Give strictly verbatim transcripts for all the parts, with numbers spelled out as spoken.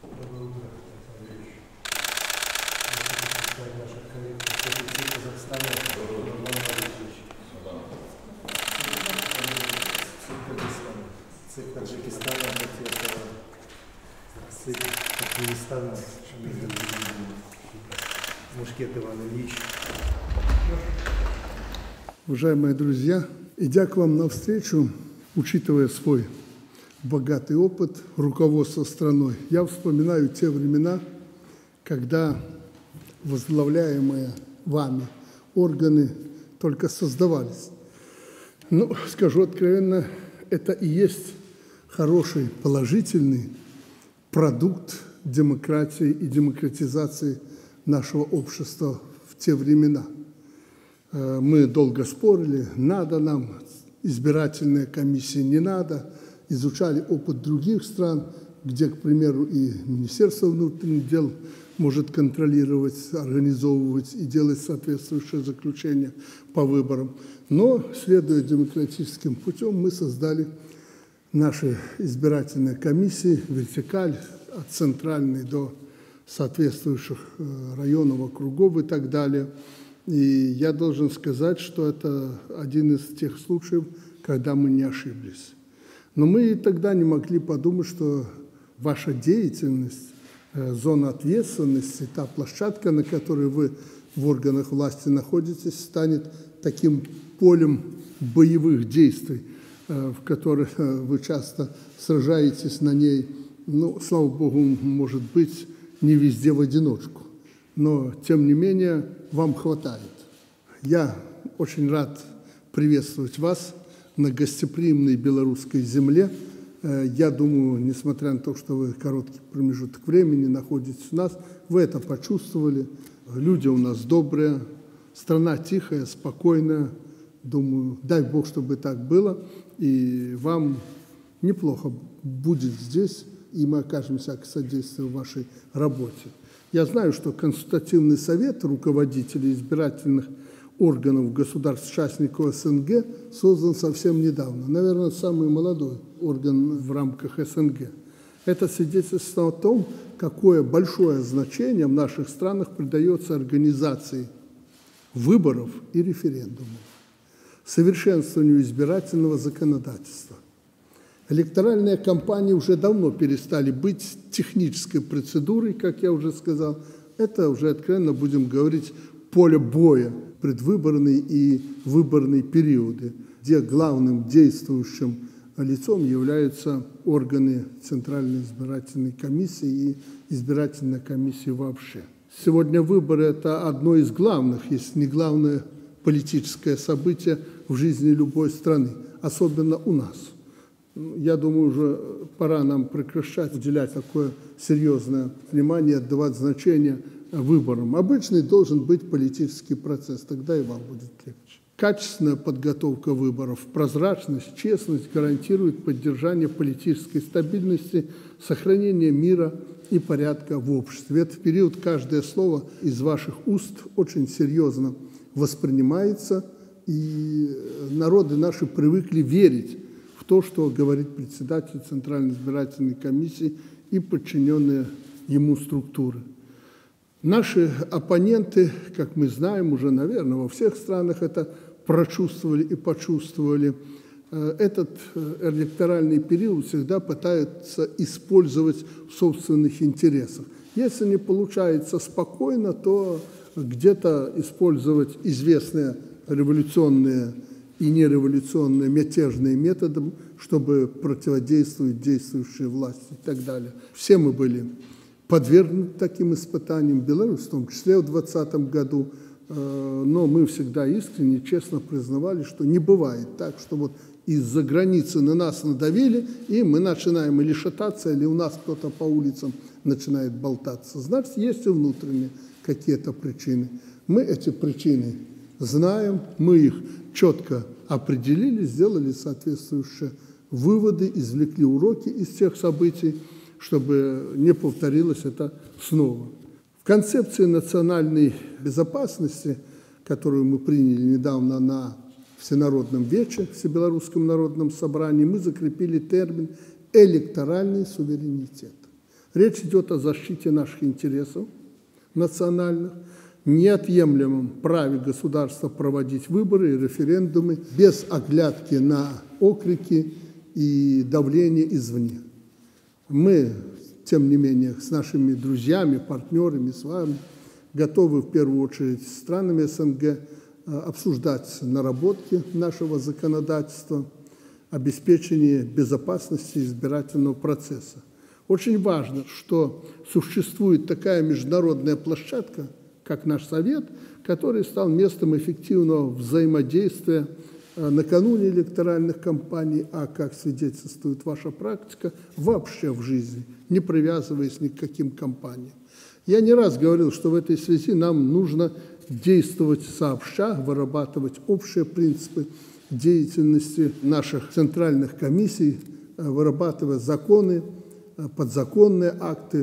Доброе утро, Александр Ильич. Я наших коллег из Казахстана. Доброе утро, Таджикистана, Туркменистана, Мушкет Иван Ильич. Уважаемые друзья, идя к вам навстречу, учитывая свой богатый опыт руководства страной, я вспоминаю те времена, когда возглавляемые вами органы только создавались. Ну, скажу откровенно, это и есть хороший, положительный продукт демократии и демократизации нашего общества в те времена. Мы долго спорили, надо нам избирательная комиссия, не надо. Изучали опыт других стран, где, к примеру, и Министерство внутренних дел может контролировать, организовывать и делать соответствующее заключение по выборам. Но, следуя демократическим путем, мы создали наши избирательные комиссии, вертикаль от центральной до соответствующих районов, округов и так далее. И я должен сказать, что это один из тех случаев, когда мы не ошиблись. Но мы и тогда не могли подумать, что ваша деятельность, зона ответственности, та площадка, на которой вы в органах власти находитесь, станет таким полем боевых действий, в которых вы часто сражаетесь на ней. Ну, слава Богу, может быть, не везде в одиночку. Но, тем не менее, вам хватает. Я очень рад приветствовать вас на гостеприимной белорусской земле. Я думаю, несмотря на то, что вы короткий промежуток времени находитесь у нас, вы это почувствовали. Люди у нас добрые, страна тихая, спокойная. Думаю, дай Бог, чтобы так было, и вам неплохо будет здесь, и мы окажем всякое содействие в вашей работе. Я знаю, что консультативный совет руководителей избирательных органов государств-участников СНГ создан совсем недавно. Наверное, самый молодой орган в рамках СНГ. Это свидетельство о том, какое большое значение в наших странах придается организации выборов и референдумов, совершенствованию избирательного законодательства. Электоральные кампании уже давно перестали быть технической процедурой, как я уже сказал. Это уже, откровенно будем говорить, поле боя, предвыборные и выборные периоды, где главным действующим лицом являются органы Центральной избирательной комиссии и избирательной комиссии вообще. Сегодня выборы – это одно из главных, если не главное, политическое событие в жизни любой страны, особенно у нас. Я думаю, уже пора нам прекращать уделять такое серьезное внимание, отдавать значение выборам. Обычный должен быть политический процесс, тогда и вам будет легче. Качественная подготовка выборов, прозрачность, честность гарантирует поддержание политической стабильности, сохранение мира и порядка в обществе. В этот период каждое слово из ваших уст очень серьезно воспринимается, и народы наши привыкли верить в то, что говорит председатель Центральной избирательной комиссии и подчиненные ему структуры. Наши оппоненты, как мы знаем, уже, наверное, во всех странах это прочувствовали и почувствовали. Этот электоральный период всегда пытаются использовать в собственных интересах. Если не получается спокойно, то где-то использовать известные революционные и нереволюционные мятежные методы, чтобы противодействовать действующей власти и так далее. Все мы были подвергнуты таким испытаниям, Беларусь в том числе в двадцатом году, но мы всегда искренне, честно признавали, что не бывает так, что вот из-за границы на нас надавили, и мы начинаем или шататься, или у нас кто-то по улицам начинает болтаться. Значит, есть и внутренние какие-то причины. Мы эти причины знаем, мы их четко определили, сделали соответствующие выводы, извлекли уроки из тех событий, чтобы не повторилось это снова. В концепции национальной безопасности, которую мы приняли недавно на Всенародном вече, Всебелорусском народном собрании, мы закрепили термин «электоральный суверенитет». Речь идет о защите наших интересов национальных, неотъемлемом праве государства проводить выборы и референдумы без оглядки на окрики и давление извне. Мы, тем не менее, с нашими друзьями, партнерами, с вами готовы в первую очередь с странами СНГ обсуждать наработки нашего законодательства, обеспечение безопасности избирательного процесса. Очень важно, что существует такая международная площадка, как наш Совет, который стал местом эффективного взаимодействия накануне электоральных кампаний, а, как свидетельствует ваша практика, вообще в жизни, не привязываясь ни к каким кампаниям. Я не раз говорил, что в этой связи нам нужно действовать сообща, вырабатывать общие принципы деятельности наших центральных комиссий, вырабатывать законы, подзаконные акты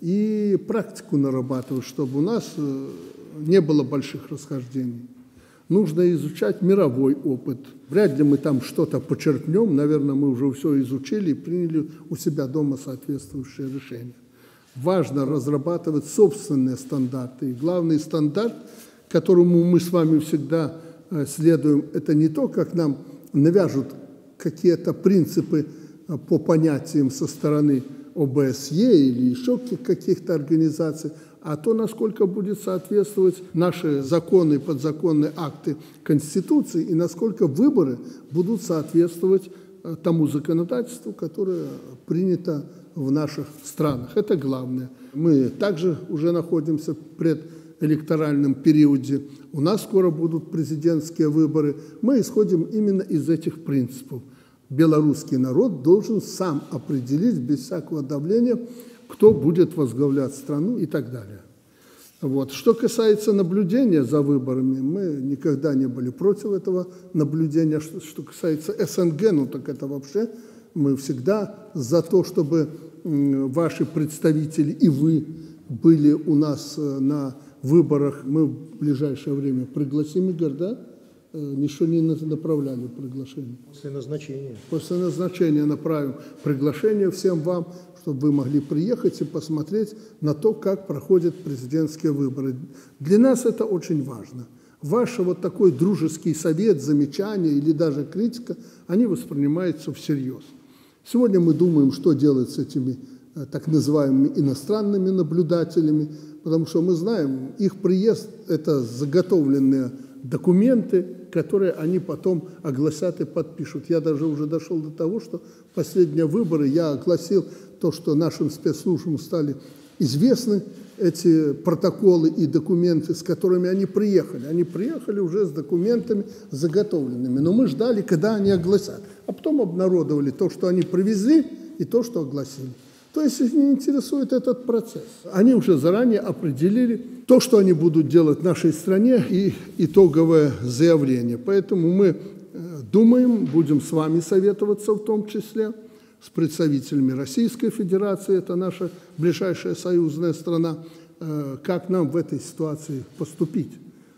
и практику нарабатывать, чтобы у нас не было больших расхождений. Нужно изучать мировой опыт. Вряд ли мы там что-то почерпнем, наверное, мы уже все изучили и приняли у себя дома соответствующие решения. Важно разрабатывать собственные стандарты. И главный стандарт, которому мы с вами всегда следуем, это не то, как нам навяжут какие-то принципы по понятиям со стороны О Бэ Эс Е или еще каких-то организаций, а то, насколько будет соответствовать наши законы и подзаконные акты Конституции, и насколько выборы будут соответствовать тому законодательству, которое принято в наших странах. Это главное. Мы также уже находимся в предэлекторальном периоде. У нас скоро будут президентские выборы. Мы исходим именно из этих принципов. Белорусский народ должен сам определить без всякого давления, кто будет возглавлять страну и так далее. Вот. Что касается наблюдения за выборами, мы никогда не были против этого наблюдения. Что, что касается Эс Эн Гэ, ну так это вообще мы всегда за то, чтобы ваши представители и вы были у нас на выборах. Мы в ближайшее время пригласим, Игорь, да? Ничего не направляли приглашение. После назначения. После назначения направим приглашение всем вам, чтобы вы могли приехать и посмотреть на то, как проходят президентские выборы. Для нас это очень важно. Ваш вот такой дружеский совет, замечание или даже критика, они воспринимаются всерьез. Сегодня мы думаем, что делать с этими так называемыми иностранными наблюдателями, потому что мы знаем, их приезд – это заготовленные документы, которые они потом огласят и подпишут. Я даже уже дошел до того, что последние выборы я огласил то, что нашим спецслужбам стали известны эти протоколы и документы, с которыми они приехали. Они приехали уже с документами заготовленными, но мы ждали, когда они огласят. А потом обнародовали то, что они привезли, и то, что огласили. То есть их не интересует этот процесс. Они уже заранее определили то, что они будут делать в нашей стране, и итоговое заявление. Поэтому мы думаем, будем с вами советоваться в том числе, с представителями Российской Федерации, это наша ближайшая союзная страна, как нам в этой ситуации поступить.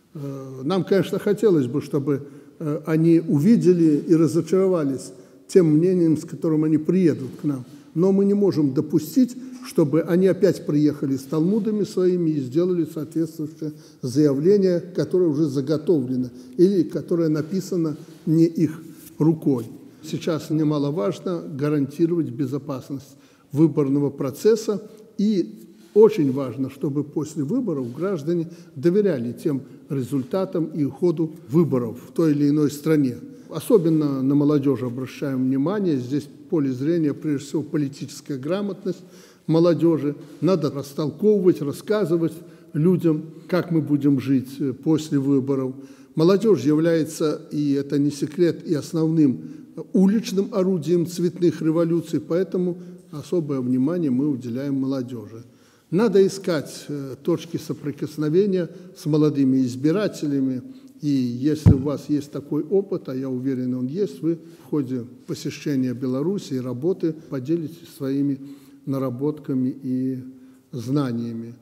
Нам, конечно, хотелось бы, чтобы они увидели и разочаровались тем мнением, с которым они приедут к нам. Но мы не можем допустить, чтобы они опять приехали с талмудами своими и сделали соответствующее заявление, которое уже заготовлено или которое написано не их рукой. Сейчас немаловажно гарантировать безопасность выборного процесса, и очень важно, чтобы после выборов граждане доверяли тем результатам и ходу выборов в той или иной стране. Особенно на молодежь обращаем внимание. Здесь в поле зрения, прежде всего, политическая грамотность молодежи. Надо растолковывать, рассказывать людям, как мы будем жить после выборов. Молодежь является, и это не секрет, и основным уличным орудием цветных революций, поэтому особое внимание мы уделяем молодежи. Надо искать точки соприкосновения с молодыми избирателями. И если у вас есть такой опыт, а я уверен, он есть, вы в ходе посещения Беларуси и работы поделитесь своими наработками и знаниями.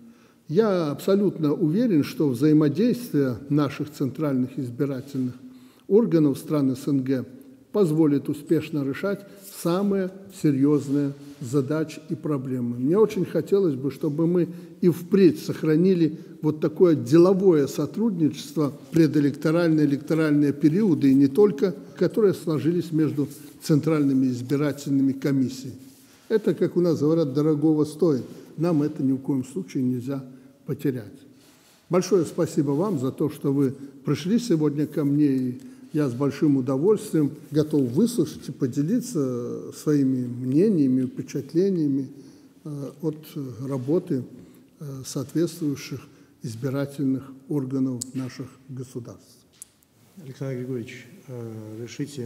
Я абсолютно уверен, что взаимодействие наших центральных избирательных органов стран Эс Эн Гэ позволит успешно решать самые серьезные задач и проблем. Мне очень хотелось бы, чтобы мы и впредь сохранили вот такое деловое сотрудничество, предэлекторальные, электоральные периоды, и не только, которые сложились между центральными избирательными комиссиями. Это, как у нас говорят, дорогого стоит. Нам это ни в коем случае нельзя потерять. Большое спасибо вам за то, что вы пришли сегодня ко мне, и я с большим удовольствием готов выслушать и поделиться своими мнениями, впечатлениями от работы соответствующих избирательных органов наших государств. Александр Григорьевич, решите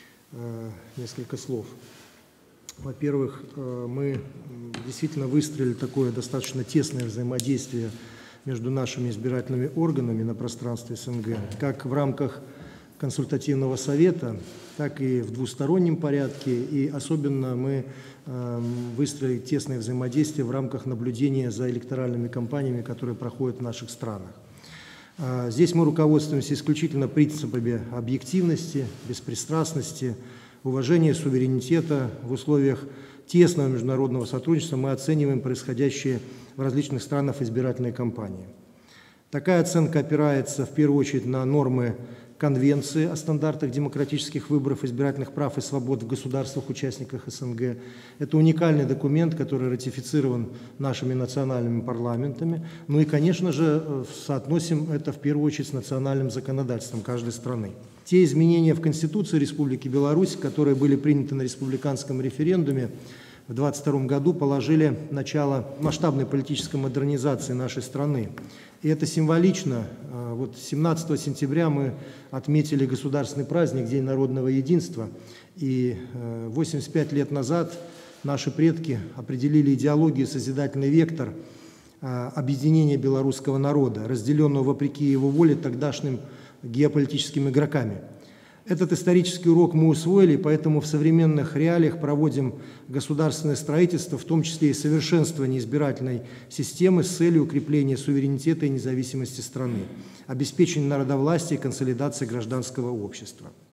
несколько слов. Во-первых, мы действительно выстроили такое достаточно тесное взаимодействие между нашими избирательными органами на пространстве СНГ, как в рамках консультативного совета, так и в двустороннем порядке, и особенно мы э, выстроили тесное взаимодействие в рамках наблюдения за электоральными кампаниями, которые проходят в наших странах. Э, здесь мы руководствуемся исключительно принципами объективности, беспристрастности, уважения суверенитета. В условиях тесного международного сотрудничества мы оцениваем происходящие в различных странах избирательные кампании. Такая оценка опирается в первую очередь на нормы Конвенции о стандартах демократических выборов, избирательных прав и свобод в государствах-участниках СНГ. Это уникальный документ, который ратифицирован нашими национальными парламентами. Ну и, конечно же, соотносим это в первую очередь с национальным законодательством каждой страны. Те изменения в Конституции Республики Беларусь, которые были приняты на республиканском референдуме в две тысячи двадцать втором году, положили начало масштабной политической модернизации нашей страны. И это символично. Вот семнадцатого сентября мы отметили государственный праздник, День народного единства. И восемьдесят пять лет назад наши предки определили идеологию, созидательный вектор объединения белорусского народа, разделенного вопреки его воле тогдашним геополитическими игроками. Этот исторический урок мы усвоили, поэтому в современных реалиях проводим государственное строительство, в том числе и совершенствование избирательной системы с целью укрепления суверенитета и независимости страны, обеспечения народовластия и консолидации гражданского общества.